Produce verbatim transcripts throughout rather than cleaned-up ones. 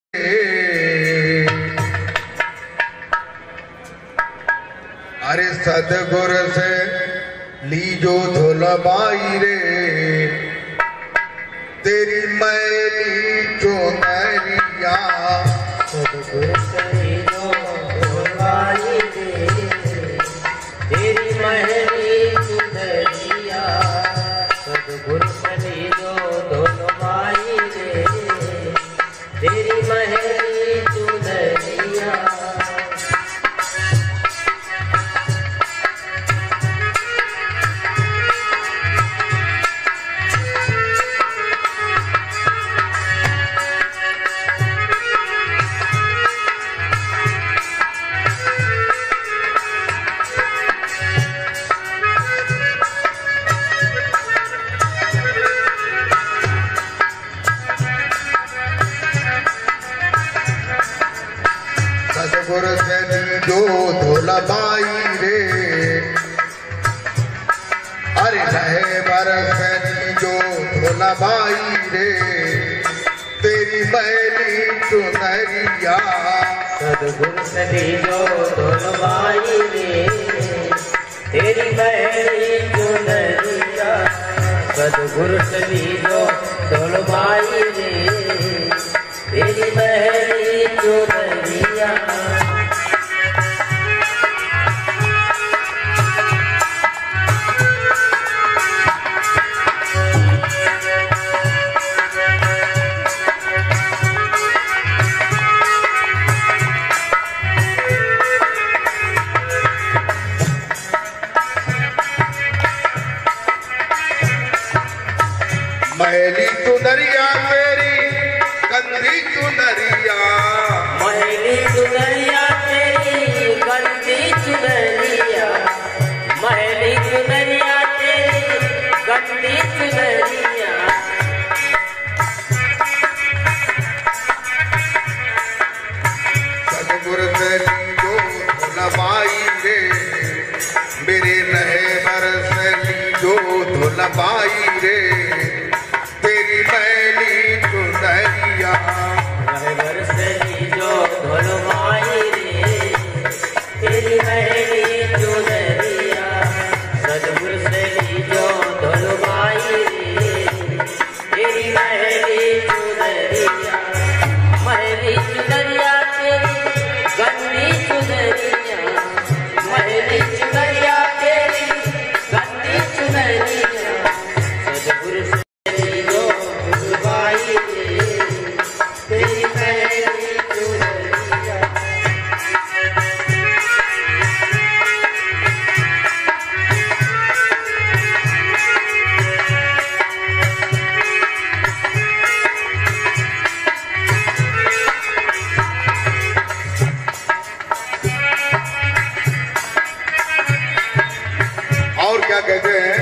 अरे सतगुर से लीजो धुलबाई रे, तेरी मैली चुनरिया। सतगुर से लीजो धुलबाई रे, तेरी मैली चुनरिया। सतगुर से लीजो धुलबाई रे, तेरी मैली चुनरिया। सतगुर से लीजो धुलबाई रे, अरे रहे बरस लीजो धुलबाई रे, तेरी मैली चुनरिया। सतगुर से लीजो धुलबाई रे, तेरी मैली चुनरिया। सतगुर से लीजो धुलबाई रे, तेरी मैली चुनरिया। मैली चुनरिया तेरी गंदी चुनरिया, मैली चुनरिया तेरी गंदी चुनरिया। मैली चुनरिया तेरी गंदी चुनरिया। सतगुर से लीजो धुलबाई रे, मेरे नहे बरस लीजो धुलबाई रे, तेरी मैली चुनरिया। रहबर से लीजो धुलबाई रे, तेरी मैली चुनरिया। सतगुर से लीजो धुलबाई रे, तेरी मैली चुनरिया। मैली चुनरिया तेरी गंदी चुनरिया। मैली चुनरिया तेरी गंदी चुनरिया। सतगुर से लीजो धुलबाई रे, तेरी मैली चुनरिया। और क्या कहते हैं,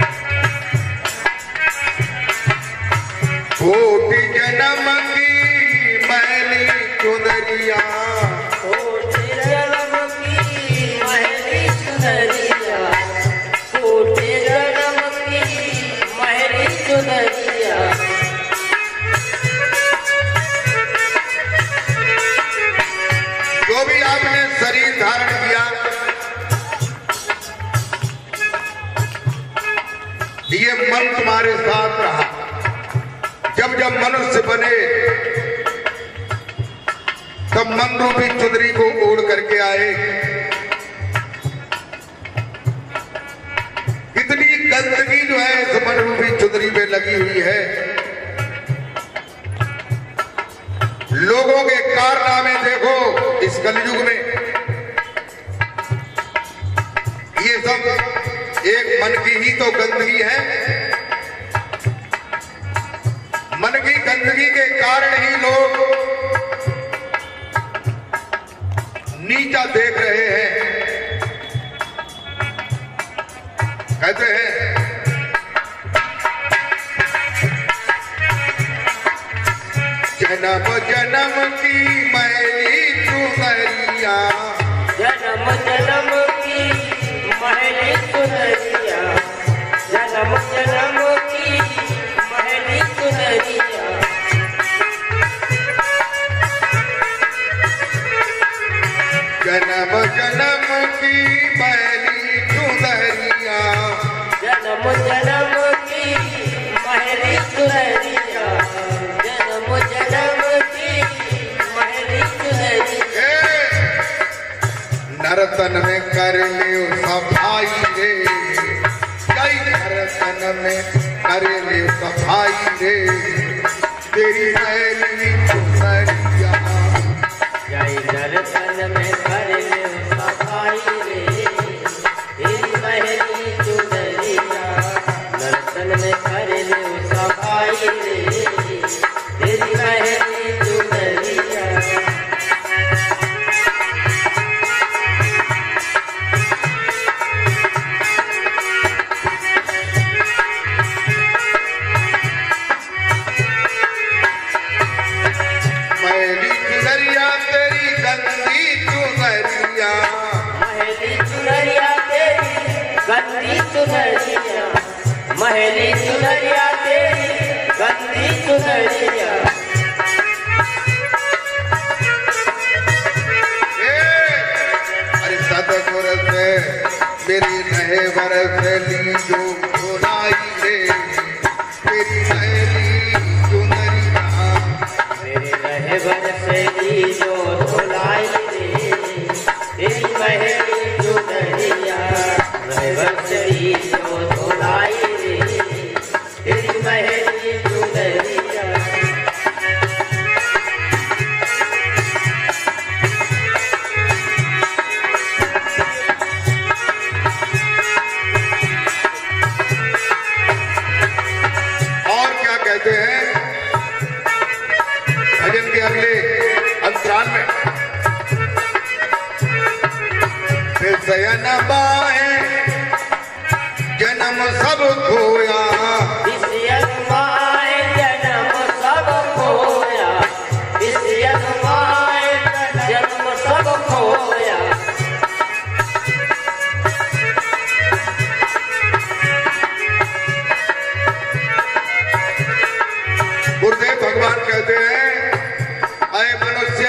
कोटि जन्म की मैली चुनरिया। कोटि जन्म की मैली चुनरिया। कोटि जन्म की मैली चुनरिया। जो भी आपने शरीर धारण किया, ये मन तुम्हारे साथ रहा। जब जब मनुष्य बने तब मन रूपी चुनरी को ओढ़ करके आए। कितनी गंदगी जो है इस मन रूपी चुनरी में लगी हुई है। लोगों के कारनामे देखो इस कलयुग में, ये सब एक मन की ही तो गंदगी है। मन की गंदगी के कारण ही लोग नीचा देख रहे हैं। कहते हैं जन्म जन्म की मैली चुनरिया। जन्म जन्म की मैली चुनरिया। जन्म जन्म की मैली चुनरिया। की महली चुनरिया, जन्म जन्म की महली चुनरिया, जन्म जन्म की महली चुनरिया। नर्तन में कर ले सफाई रे, कई नर्तन में कर ले सफाई रे, तेरी महली चुनरिया। जय नर्तन में कर ले सफाई रे, तेरी महली चुनरिया। नर्तन में कर ले सफाई रे, तेरी महली चुनरिया। महली चुनरिया तेरी गंदी चुनरिया, महली चुनरिया तेरी गंदी चुनरिया, महली चुनरिया तेरी गंदी चुनरिया। अरे सतगुर से मेरी नहे बरस ली जो धुलाई रे, तेरी महली चुनरिया। मेरे रहबर से ली जो धुलाई रे, तेरी महली चुनरिया। रहबर से ली जो धुलाई रे, तेरी महली चुनरिया। और क्या कहते हैं भजन के अगले अंतराल में, फिर सयन बाए जन्म सब खोया, विषयन माए जन्म सब खोया, विषयन माए जन्म सब खोया। गुरुदेव भगवान कहते हैं, अय मनुष्य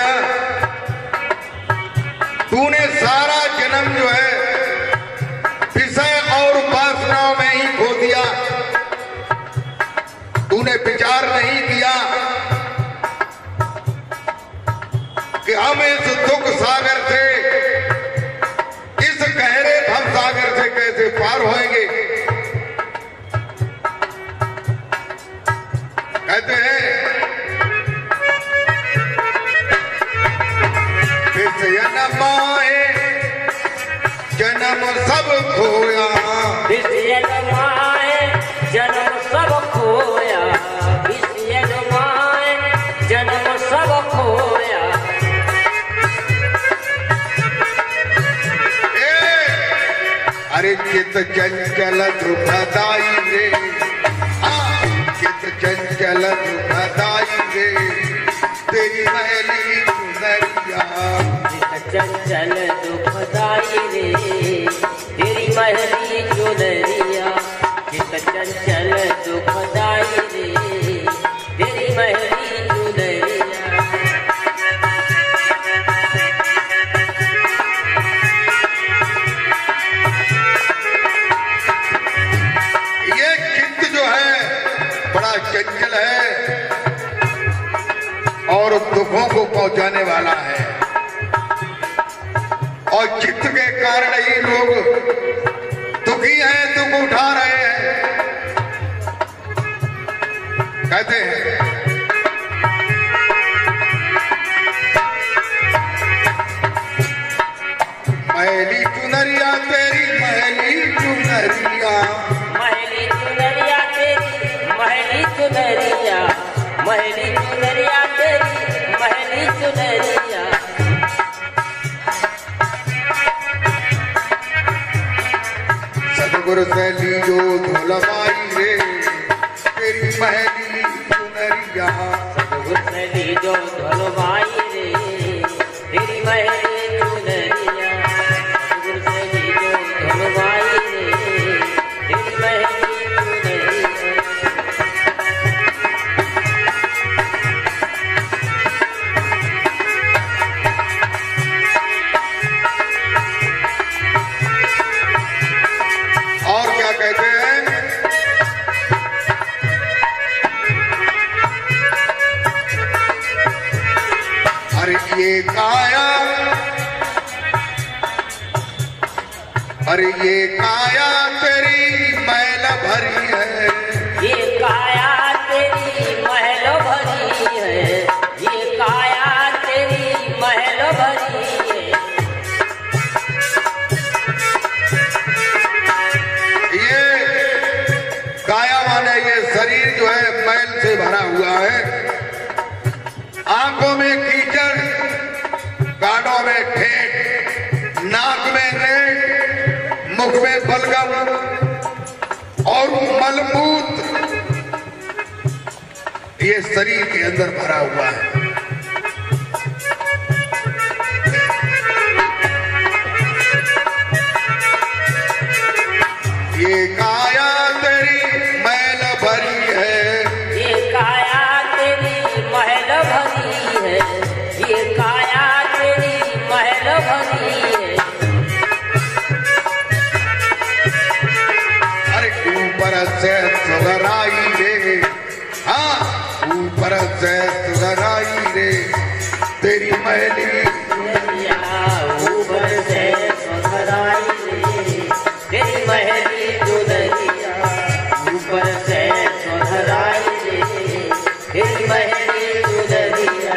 तूने सारा जन्म जो है विषय और उपासनाओं में ही खो दिया, तूने विचार नहीं किया कि हम इस दुख सागर से, इस गहरे भव सागर से कैसे पार होएंगे। कहते हैं जन्म आए जन्म सब खोया, विषयन माए जन्म सब खोया, विषयन माए जन्म सब खोया। ए, अरे चित चंचल दुखदाई रे, हाँ, चित चंचल दुखदाई रे, तेरी महली चुनरिया। चंचल दुखदाई रे, तेरी महली चुनरिया। चित चंचल दुखदाई रे, तेरी महली चुनरिया। ये चित्त जो है बड़ा चंचल है और दुखों को पहुंचाने वाला है, और चित्त के कारण ही लोग दुखी हैं, दुख उठा रहे हैं। कहते हैं महली चुनरिया तेरी महली चुनरिया, महली चुनरिया तेरी महली चुनरिया, महली चुनरिया तेरी महली चुनरिया। सतगुरु से लियो धुलवाई रे, तेरी महली चुनरिया। सतगुरु से ली जो धुलवाई रे, तेरी महली चुनरिया। सतगुरु से ली जो धुलवाई रे, तेरी महली चुनरिया। ये काया, अरे ये काया तेरी मैल भरी है, ये काया तेरी महल भरी है, ये काया तेरी महल भरी है। ये काया माने ये शरीर जो है मैल से भरा हुआ है, आंखों में कीचड़, कानों में ठेठ, नाक में रेत, मुख में बलगम और मलमूत्र, ये शरीर के अंदर भरा हुआ है। ये काया तेरी मैल भरी है, ये काया तेरी महल भरी है, ये काया तेरी महल भरी है। अरे ऊपर से सुगराई रे, हाँ ऊपर से सुगराई रे तेरी मैली चुनरिया, ऊपर से सुगराई रे तेरी महली चुनरिया, ऊपर से सुगराई रे तेरी महली चुनरिया।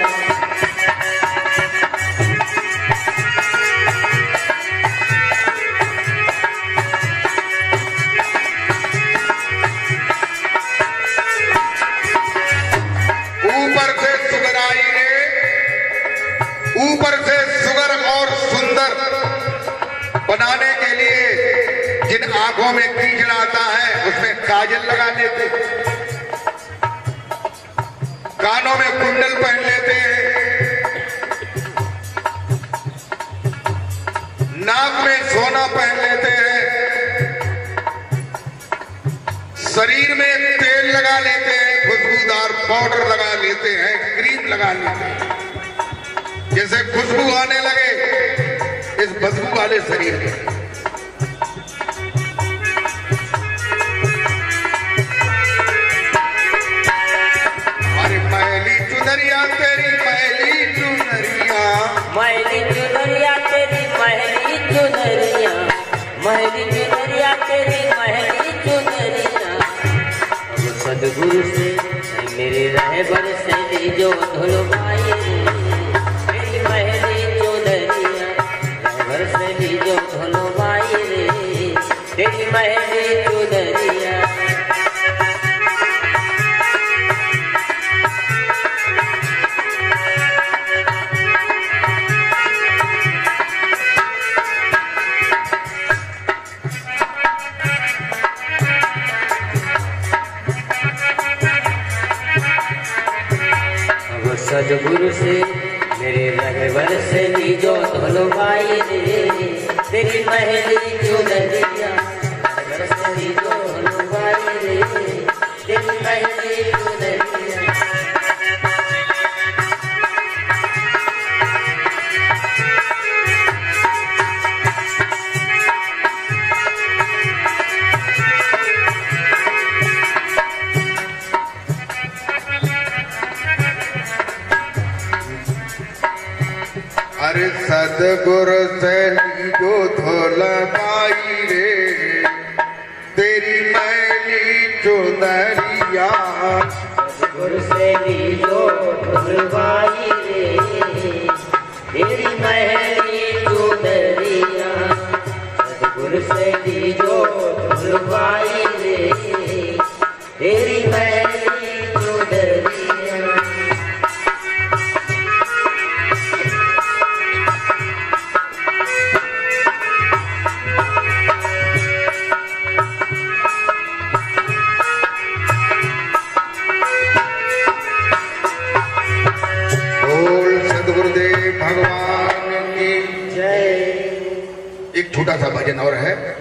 ऊपर से सुगराई रे, ऊपर से सुगर और सुंदर बनाने के लिए जिन आंखों में कीचड़ आता है उसमें काजल लगा लेते, कानों में कुंडल पहन लेते हैं, नाक में सोना पहन लेते हैं, शरीर में तेल लगा लेते हैं, खुशबूदार पाउडर लगा लेते हैं, क्रीम लगा लेते हैं, जैसे खुशबू आने लगे इस बदबू वाले शरीर में। अरे मैली चुनरिया तेरी मैली चुनरिया, महली चुनरिया तेरी महली चुनरिया, महली चुनरिया तेरी महली चुनरिया। अब सदगुरु से मेरे रहबर से लीजो धुलवाई रे तेरी महली चुनरिया, रहबर से लीजो धुलवाई रे तेरी महली चुनरिया। सदगुरु से मेरे रहबर से लीजो धुलवाई रे तेरी महली चुनरिया, रहबर से लीजो धुलवाई रे तेरी महली चुनरिया। अरे सदगुरु से लीजो धुलवाई रे तेरी मैली चुनरिया, सदगुरु से लीजो धुलवाई रे तेरी महली चुनरिया, सदगुरु से लीजो धुलवाई रे तेरी महली चुनरिया। भगवान की जय। एक छोटा सा भजन और है।